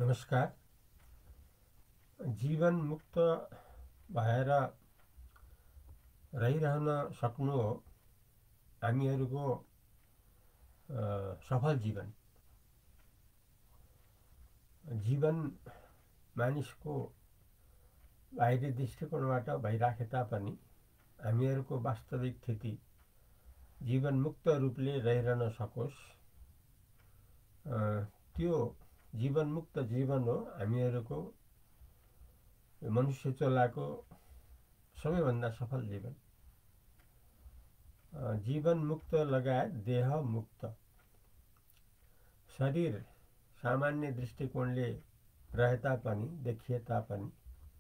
नमस्कार। जीवन मुक्त भएर रहिरहन सक्नु हो हामीहरूको सफल जीवन। जीवन मानिसको बाहिरी दृष्टिकोणबाट भइराखे तापनि हामीहरूको वास्तविक स्थिति जीवन मुक्त रूपले रहिरहन सकोस्, त्यो जीवन मुक्त जीवन हो हामीहरूको मनुष्य चोलाको सबैभन्दा सफल जीवन। जीवन मुक्त लगायत देह मुक्त। शरीर सामान्य दृष्टिकोणले रहे तापनि देखिए तापनि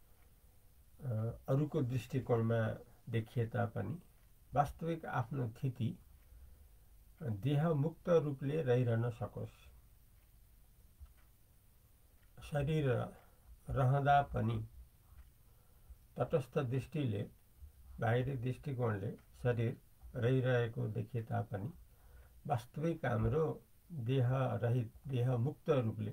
अरूको दृष्टिकोणमा देखिए तापनि वास्तविक आफ्नो स्थिति देह मुक्त रूपले रहिरहन सकोस्। शरीर रहँदा पनि तटस्थ दृष्टिले बाहिरी दृष्टिकोणले शरीर रहिरहेको देखिए तापनि वास्तविक हाम्रो देह रहित देह मुक्त रूपले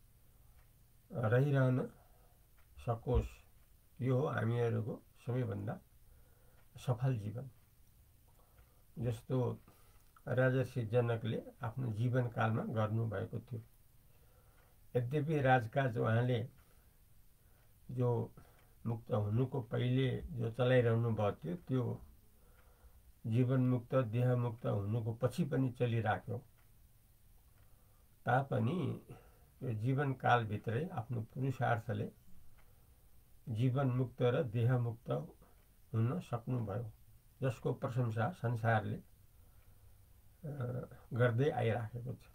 रहिरहन सकोस्, यो हो हामीहरूको सबैभन्दा सफल जीवन। जस्तो राजर्षि जनकले आफ्नो जीवनकालमा गर्नुभएको थियो। यद्यपि राजकाज उहाँले जो मुक्त हुनुको पहिले जो चलाइरहनु भएको थियो त्यो जीवन मुक्त देह मुक्त हुनुको पछि पनि चलिराख्यो तापनि यो जीवनकालभित्रै आफ्नो पुरुषार्थले जीवन मुक्त र देह मुक्त हुन सक्नुभयो, जसको प्रशंसा संसारले गर्दै आइराखेको छ।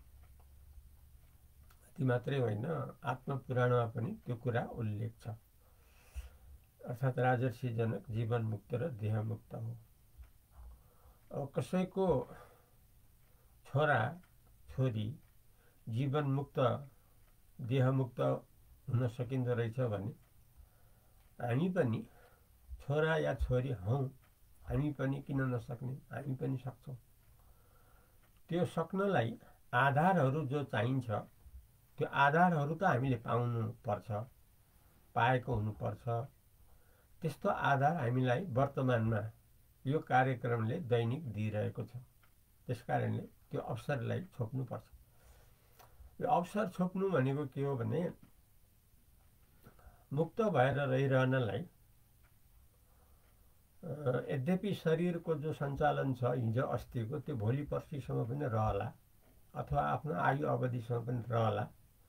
ती मात्रै होइन, आत्मपुराणमा पनि त्यो कुरा उल्लेख छ। अर्थात् राजर्षि जनक जीवन मुक्त र देह मुक्त हो। अब कसैको छोरा छोरी जीवन मुक्त देह मुक्त हुन सकिँदो रहेछ भने हामी पनि छोरा या छोरी हौँ, हामी पनि किन नसक्ने, हामी पनि सक्छौँ। त्यो सक्नलाई आधारहरू जो चाहिन्छ त्यो आधारहरू त हामीले पाउनु पर्छ, पाएको हुनुपर्छ। त्यस्तो आधार हामीलाई वर्तमानमा यो कार्यक्रमले दैनिक दिइरहेको छ। त्यसकारणले त्यो अवसरलाई छोप्नुपर्छ। यो अवसर छोप्नु भनेको के हो भने मुक्त भएर रहिरहनलाई यद्यपि शरीरको जो सञ्चालन छ हिजो अस्तिको त्यो भोलि पर्सिसम्म पनि रहला अथवा आफ्नो आयु अवधिसम्म पनि रहला,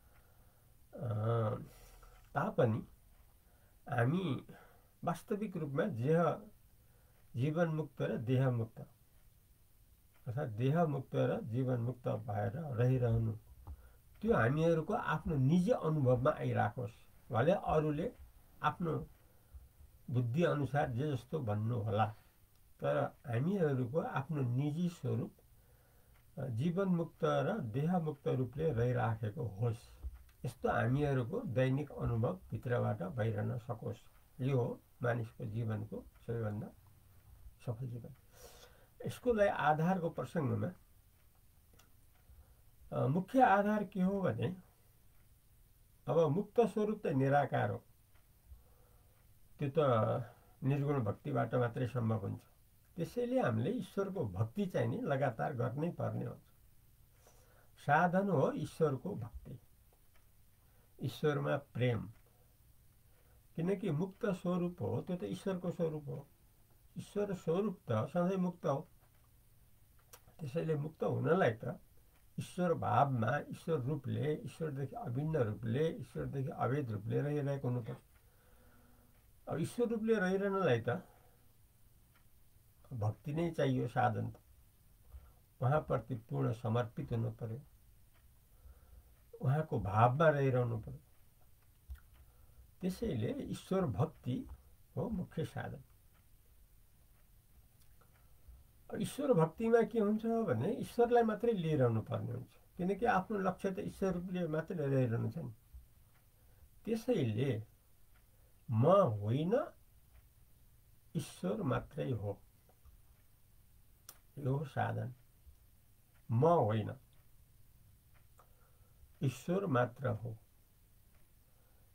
तापनि हामी वास्तविक रूपमा जीवन मुक्त र देह मुक्त अर्थात् देह मुक्त र जीवन मुक्त भएर रहिरहनु त्यो हामीहरूको आफ्नो निजी अनुभवमा आइराखोस्। भले अरूले आफ्नो बुद्धि अनुसार जे जस्तो भन्नु होला, तर हामीहरूको आफ्नो निजी स्वरूप जीवन मुक्त र देह मुक्त रूपले रहिराखेको होस्, यस्तो हामीहरूको दैनिक अनुभव भित्रबाट भइरहन सकोस्। यो हो मानिसको जीवनको सबैभन्दा सफल जीवन। यसको लागि आधारको प्रसङ्गमा मुख्य आधार के हो भने अब मुक्त स्वरूप त निराकार हो, त्यो त निर्गुण भक्तिबाट मात्रै सम्भव हुन्छ। त्यसैले हामीले ईश्वरको भक्ति चाहिँ नि लगातार गर्नै पर्ने हुन्छ। साधन हो ईश्वरको भक्ति, ईश्वरमा प्रेम, किनकि मुक्त स्वरूप हो त्यो त ईश्वरको स्वरूप हो। ईश्वर स्वरूप त सधैँ मुक्त हो। त्यसैले मुक्त हुनलाई त ईश्वर भावमा ईश्वर रूपले ईश्वरदेखि अभिन्न रूपले ईश्वरदेखि अभेद रूपले रहिरहेको हुनुपर्छ। अब ईश्वर रूपले रहिरहनलाई त भक्ति नै चाहियो, साधन त उहाँप्रति पूर्ण समर्पित हुनु पर्यो, उहाँको भावमा रहिरहनु पर्यो। त्यसैले ईश्वर भक्ति हो मुख्य साधन। ईश्वर भक्तिमा के हुन्छ भने ईश्वरलाई मात्रै लिइरहनु पर्ने हुन्छ, किनकि आफ्नो लक्ष्य त ईश्वर रूपले मात्रै रहिरहनु छ नि। त्यसैले म होइन ईश्वर मात्रै हो, यो साधन। म होइन ईश्वर मात्र हो।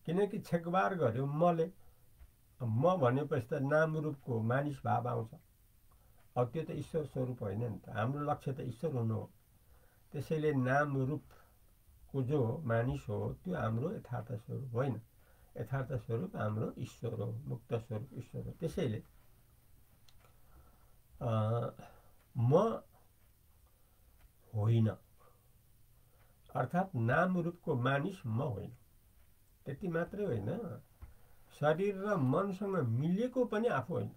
किनकि छेकबार गर्यो मले। म भनेपछि त नाम रूपको मानिस भाव आउँछ। अब त्यो त ईश्वर स्वरूप होइन नि त। हाम्रो लक्ष्य त ईश्वर हुनु हो। त्यसैले नाम रूपको जो मानिस हो त्यो हाम्रो यथार्थ स्वरूप होइन। यथार्थ स्वरूप हाम्रो ईश्वर हो, मुक्त स्वरूप ईश्वर हो। त्यसैले म होइन, अर्थात् नाम रूपको मानिस म होइन। त्यति मात्रै होइन, शरीर र मनसँग मिलेको पनि आफू होइन।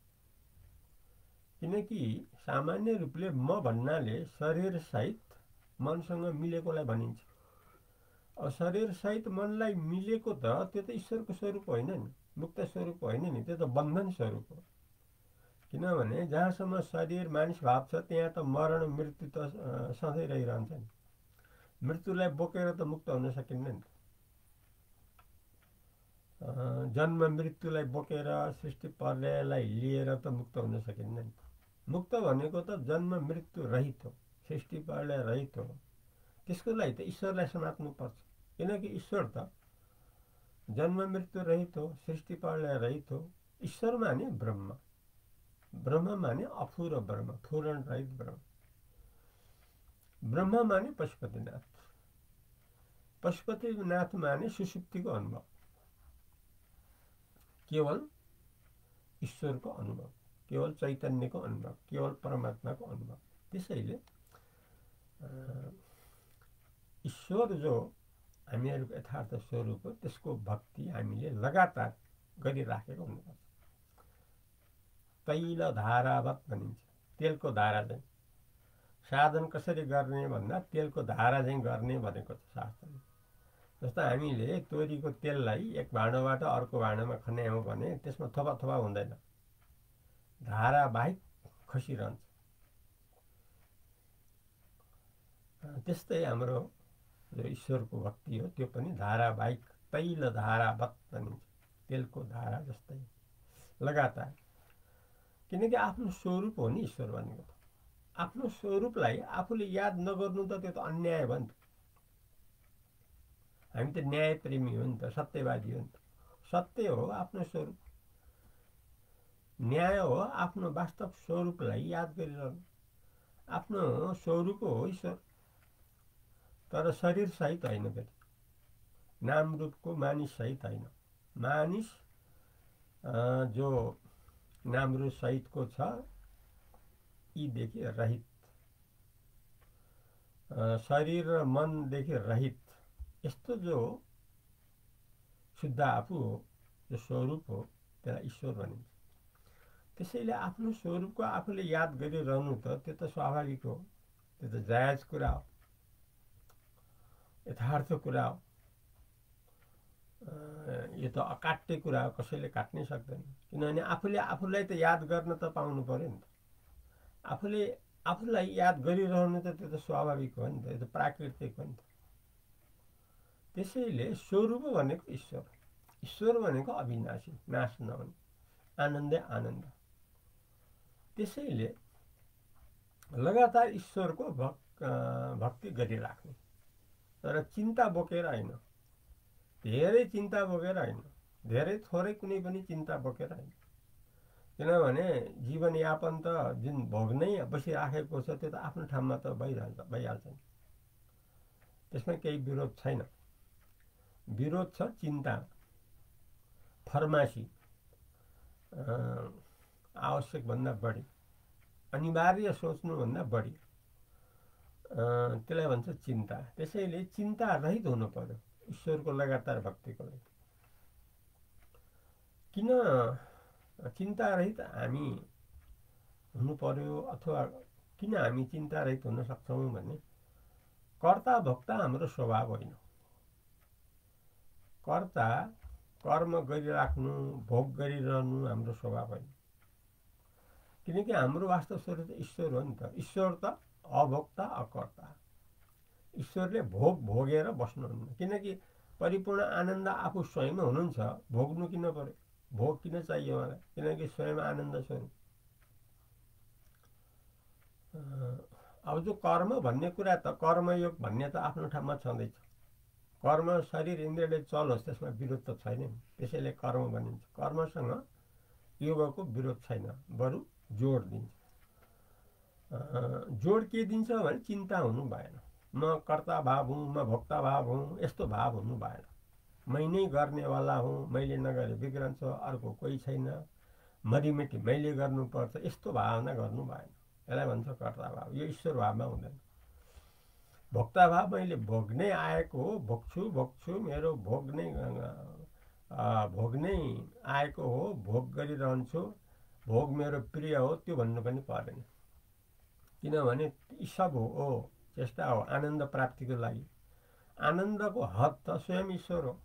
किनकि सामान्य रूपले म भन्नाले शरीर सहित मनसँग मिलेकोलाई भनिन्छ। अब शरीर सहित मनलाई मिलेको त त्यो त ईश्वरको स्वरूप होइन नि, मुक्त स्वरूप होइन नि, त्यो त बन्धन स्वरूप हो। किनभने जहाँसम्म शरीर मानिस भाव छ त्यहाँ त मरण मृत्यु त सधैँ रहिरहन्छ नि। मृत्युलाई बोकेर त मुक्त हुन सकिन्न नि। जन्म मृत्युलाई बोकेर सृष्टि प्रलयलाई लिएर त मुक्त हुन सकिन्न नि। मुक्त भनेको त जन्म मृत्यु रहित हो, सृष्टि प्रलय रहित हो। त्यसको लागि त ईश्वरलाई समात्नुपर्छ। किनकि ईश्वर त जन्म मृत्यु रहित हो, सृष्टि प्रलय रहित हो। ईश्वर माने ब्रह्म, ब्रह्म माने अफुर ब्रह्म, फुरण रहित ब्रह्म। ब्रह्म माने पशुपतिनाथ, पशुपतिनाथ माने सुषुप्तिको अनुभव, केवल ईश्वरको अनुभव, केवल चैतन्यको अनुभव, केवल परमात्माको अनुभव। त्यसैले ईश्वर जो हामीहरूको यथार्थ स्वरूप हो त्यसको भक्ति हामीले लगातार गरिराखेको हुनुपर्छ। तैल धारावत भनिन्छ, तेलको धारा चाहिँ। साधन कसरी गर्ने भन्दा तेलको धारा चाहिँ गर्ने भनेको छ शास्त्रमा। जस्तो हामीले तोरीको तेललाई एक भाँडोबाट अर्को भाँडोमा खन्यायौँ भने त्यसमा थोपा थोपा हुँदैन, धारावाहिक खसिरहन्छ। त्यस्तै हाम्रो जो ईश्वरको भक्ति हो त्यो पनि धारावाहिक, तैल धारावत भनिन्छ, तेलको धारा जस्तै लगातार। किनकि आफ्नो स्वरूप हो नि ईश्वर भनेको त। आफ्नो स्वरूपलाई आफूले याद नगर्नु त त्यो त अन्याय भयो नि त। हामी त न्याय प्रेमी हो नि त, सत्यवादी हो नि त। सत्य हो आफ्नो स्वरूप, न्याय हो आफ्नो वास्तव स्वरूपलाई याद गरिरहनु। आफ्नो स्वरूप हो ईश्वर, तर शरीर सहित होइन, फेरि नाम रूपको मानिस सहित होइन। मानिस जो नाम रूप सहितको छ यीदेखि रहित, शरीर र मनदेखि रहित, यस्तो जो शुद्ध आफू हो, जो स्वरूप हो, त्यसलाई ईश्वर भनिन्छ। त्यसैले आफ्नो स्वरूपको आफूले याद गरिरहनु त त्यो त स्वाभाविक हो, त्यो त जायज कुरा हो, यथार्थ कुरा हो। यो त अकाट्य कुरा हो, कसैले काट्नै सक्दैन। किनभने आफूले आफूलाई त याद गर्न त पाउनु पर्यो नि त। आफूले आफूलाई याद गरिरहनु त त्यो त स्वाभाविक हो नि त, यो त प्राकृतिक हो नि त। त्यसैले स्वरूप भनेको ईश्वर, ईश्वर भनेको अविनाशी, नाश नहुने, आनन्दै आनन्द। त्यसैले लगातार ईश्वरको भक्ति गरिराख्ने, तर चिन्ता बोकेर होइन, धेरै चिन्ता बोकेर होइन, धेरै थोरै कुनै पनि चिन्ता बोकेर होइन। किनभने जीवनयापन त जुन भोग्नै बसिराखेको छ त्यो त आफ्नो ठाउँमा त भइहाल्छ नि, त्यसमा केही विरोध छैन। विरोध छ चिन्ता, फर्मासी, आवश्यकभन्दा बढी, अनिवार्य सोच्नुभन्दा बढी, त्यसलाई भन्छ चिन्ता। त्यसैले चिन्ता रहित हुनु पर्यो ईश्वरको लगातार भक्तिको लागि। किन चिन्ता रहित हामी हुनु पर्यो, अथवा किन हामी चिन्ता रहित हुन सक्छौँ भने कर्ता भोक्ता हाम्रो स्वभाव होइन। कर्ता कर्म गरिराख्नु, भोग गरिरहनु हाम्रो स्वभाव होइन। किनकि हाम्रो वास्तव स्वरूप त ईश्वर हो नि त। ईश्वर त अभोक्ता अकर्ता। ईश्वरले भोग भोगेर बस्नुहुन्न, किनकि परिपूर्ण आनन्द आफू स्वयं हुनुहुन्छ। भोग्नु किन पर्यो, भोग किन चाहियो मलाई, किनकि स्वयं आनन्द स्वरूप। अब जो कर्म भन्ने कुरा त कर्मयोग भन्ने त आफ्नो ठाउँमा छँदैछ। कर्म शरीर इन्द्रियले चलोस् त्यसमा विरोध त छैन नि, त्यसैले कर्म भनिन्छ। कर्मसँग योगको विरोध छैन, बरु जोड दिन्छ। जोड के दिन्छ भने चिन्ता हुनु भएन, म कर्ता भाव हुँ, म भोक्ता भाव हुँ, यस्तो भाव हुनु भएन। मै नै गर्नेवाला हुँ, मैले नगरे बिग्रन्छ, अर्को कोही छैन, मरिमेटी मैले गर्नुपर्छ, यस्तो भावना गर्नु भएन। यसलाई भन्छ कर्ता भाव। यो ईश्वर भावमा हुँदैन। भोक्ता भाव मैले भोग्नै आएको हो, भोग्छु, मेरो भोग्नै आएको हो, भोग गरिरहन्छु, भोग मेरो प्रिय हो, त्यो भन्नु पनि पर्दैन। किनभने यी सब हो चेष्टा हो आनन्द प्राप्तिको लागि। आनन्दको हद त स्वयं ईश्वर हो।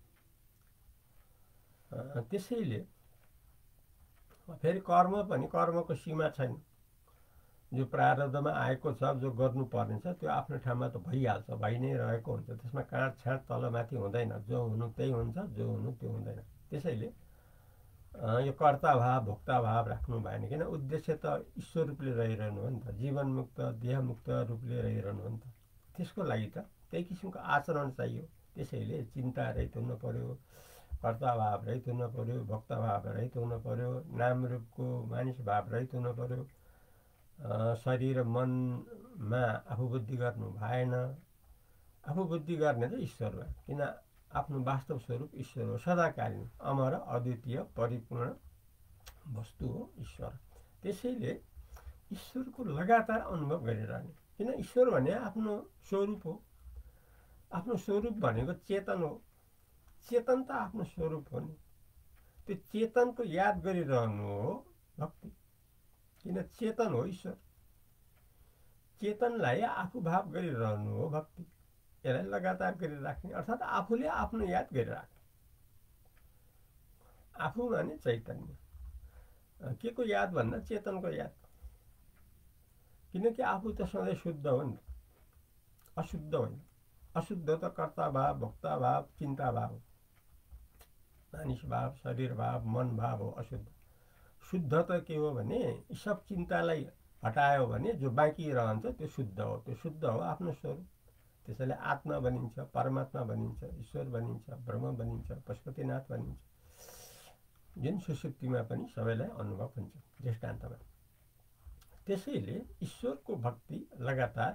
त्यसैले फेरि कर्म पनि कर्मको सीमा छैन। जो प्रारब्धमा आएको छ, जो गर्नुपर्ने छ, त्यो आफ्नो ठाउँमा त भइहाल्छ, भइ नै रहेको हुन्छ। त्यसमा काँडछाँड तलमाथि हुँदैन। जो हुनु त्यही हुन्छ, जो हुनु त्यो हुँदैन। त्यसैले यो कर्ता भाव भोक्ता भाव राख्नु भएन। किन उद्देश्य त ईश्वर रूपले रहिरहनु हो नि त, जीवनमुक्त देहमुक्त रूपले रहिरहनु हो नि त। त्यसको लागि त त्यही किसिमको आचरण चाहियो। त्यसैले चिन्ता रहित हुनु पर्यो, कर्ता भाव रहित हुनु पर्यो, भोक्ता भाव रहित हुनु पर्यो, नाम रूपको मानिस भाव रहित हुनु पर्यो। शरीर मनमा आफू बुद्धि गर्नु भएन। आफू बुद्धि गर्ने त ईश्वर भयो। किन आफ्नो वास्तव स्वरूप ईश्वर हो, सदाकालीन अमर अद्वितीय परिपूर्ण वस्तु हो ईश्वर। त्यसैले ईश्वरको लगातार अनुभव गरिरहने। किन ईश्वर भने आफ्नो स्वरूप हो। आफ्नो स्वरूप भनेको चेतन हो। चेतन त आफ्नो स्वरूप हो नि। त्यो चेतनको याद गरिरहनु हो भक्ति। किन चेतन हो ईश्वर। चेतनलाई आफू भाव गरिरहनु हो भक्ति। यसलाई लगातार गरिराख्ने अर्थात् आफूले आफ्नो याद गरिराख्ने। आफू माने चैतन्य। के को याद भन्दा चेतनको याद। किनकि आफू त सधैँ शुद्ध हो नि, अशुद्ध होइन। अशुद्ध त कर्ता भाव भोक्ता भाव चिन्ता भाव हो। मानिस भाव शरीर भाव मन भाव हो अशुद्ध। शुद्ध त के हो भने यी सब चिन्तालाई हटायो भने जो बाँकी रहन्छ त्यो शुद्ध हो। त्यो शुद्ध हो आफ्नो स्वरूप। त्यसैले आत्मा बनिन्छ, परमात्मा बनिन्छ, ईश्वर बनिन्छ, ब्रह्म बनिन्छ, पशुपतिनाथ बनिन्छ। जुन सुसुप्तिमा पनि सबैलाई अनुभव हुन्छ दृष्टान्तमा। त्यसैले ईश्वरको भक्ति लगातार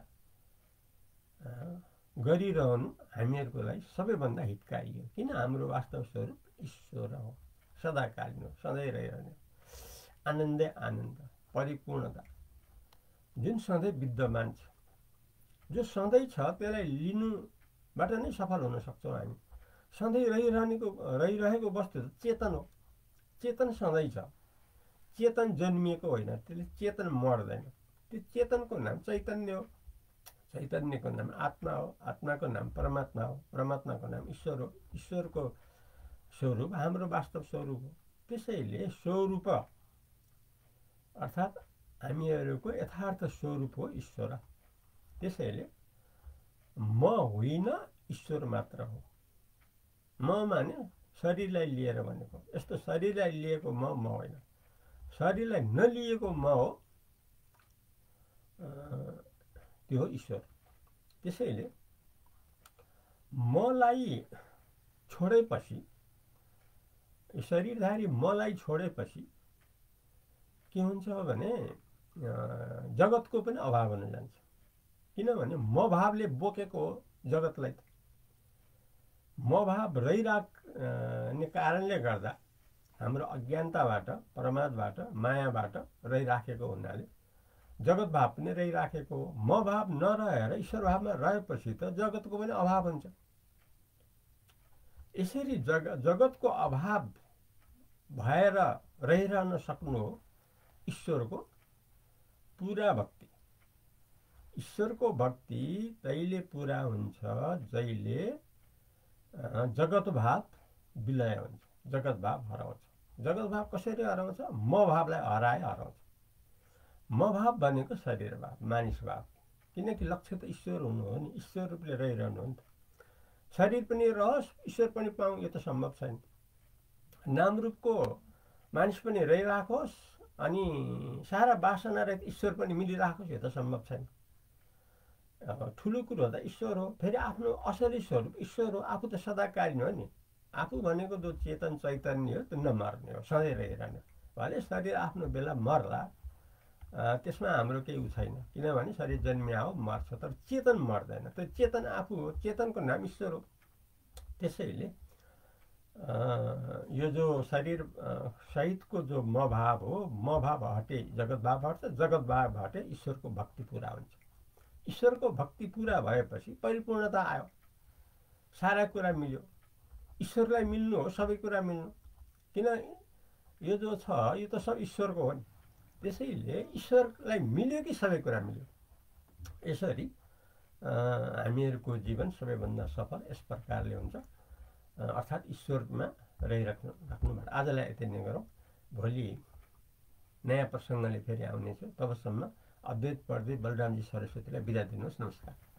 गरिरहनु हामीहरूको लागि सबैभन्दा हितकारी हो। किन हाम्रो वास्तव स्वरूप ईश्वर हो, सदाकालीन हो, सधैँ रहिरहने। आनन्दै आनन्द परिपूर्णता जुन सधैँ विद्यमान छ, जो सधैँ छ त्यसलाई लिनुबाट नै सफल हुन सक्छौँ हामी। सधैँ रहिरहेको वस्तु त चेतन हो। चेतन सधैँ छ। चेतन जन्मिएको होइन, त्यसले चेतन मर्दैन। त्यो चेतनको नाम चैतन्य हो। चैतन्यको नाम आत्मा हो। आत्माको नाम परमात्मा हो। परमात्माको नाम ईश्वर हो। ईश्वरको स्वरूप हाम्रो वास्तव स्वरूप हो। त्यसैले स्वरूप अर्थात् हामीहरूको यथार्थ स्वरूप हो ईश्वर। त्यसैले म होइन ईश्वर मात्र हो। म माने शरीरलाई लिएर भनेको। यस्तो शरीरलाई लिएको म होइन। शरीरलाई नलिएको म हो, त्यो हो ईश्वर। त्यसैले मलाई छोडेपछि, शरीरधारी मलाई छोडेपछि के हुन्छ भने जगतको पनि अभाव हुन जान्छ। किनभने म भावले बोकेको हो जगतलाई। म भाव रहिराख्ने कारणले गर्दा हाम्रो अज्ञानताबाट, प्रमादबाट, मायाबाट रहिराखेको हुनाले जगत भाव पनि रहिराखेको हो। म भाव नरहेर ईश्वर भावमा रहेपछि त जगतको पनि अभाव हुन्छ। यसरी जगतको अभाव भएर रहिरहन सक्नु हो ईश्वरको पुरा भक्ति। ईश्वरको भक्ति तैले पुरा हुन्छ जहिले जगत भाव विलय हुन्छ, जगत भाव हराउँछ। जगत भाव कसरी हराउँछ? म भावलाई हराए हराउँछ। म भाव भनेको शरीर भाव, मानिस भाव। किनकि लक्ष्य त ईश्वर हुनु हो नि, ईश्वर रूपले रहिरहनु हो नि त। शरीर पनि रहोस् ईश्वर पनि पाऊँ यो त सम्भव छैन। नाम रूपको मानिस पनि रहिराखोस् अनि सारा वासना रहित ईश्वर पनि मिलिराखोस् यो त सम्भव छैन। ठुलो कुरो त ईश्वर हो। फेरि आफ्नो असली स्वरूप ईश्वर हो। आफू त सदाकालीन हो नि। आफू भनेको जो चेतन चैतन्य हो त्यो नमर्ने हो, सधैँ रहिरहने। भले शरीर आफ्नो बेला मर्ला, त्यसमा हाम्रो केही छैन, किनभने शरीर जन्मिया हो मर्छ, तर चेतन मर्दैन। त्यो चेतन आफू हो, चेतनको नाम ईश्वर हो। त्यसैले यो जो शरीर सहितको जो म भाव हो, म भाव हटे जगत भाव हट्छ, जगत भाव हटे ईश्वरको भक्ति पुरा हुन्छ। ईश्वरको भक्ति पुरा भएपछि परिपूर्णता आयो, सारा कुरा मिल्यो। ईश्वरलाई मिल्नु हो सबै कुरा मिल्नु, किन यो जो छ यो त सब ईश्वरको हो नि। त्यसैले ईश्वरलाई मिल्यो कि सबै कुरा मिल्यो। यसरी हामीहरूको जीवन सबैभन्दा सफल यस प्रकारले हुन्छ, अर्थात् ईश्वरमा रहिराख्नुभयो। आजलाई यति नै गरौँ। भोलि नयाँ प्रसङ्गले फेरि आउनेछु। तबसम्म अद्वैत पण्डित बलरामजी सरस्वतीलाई बिदा दिनुहोस्। नमस्कार।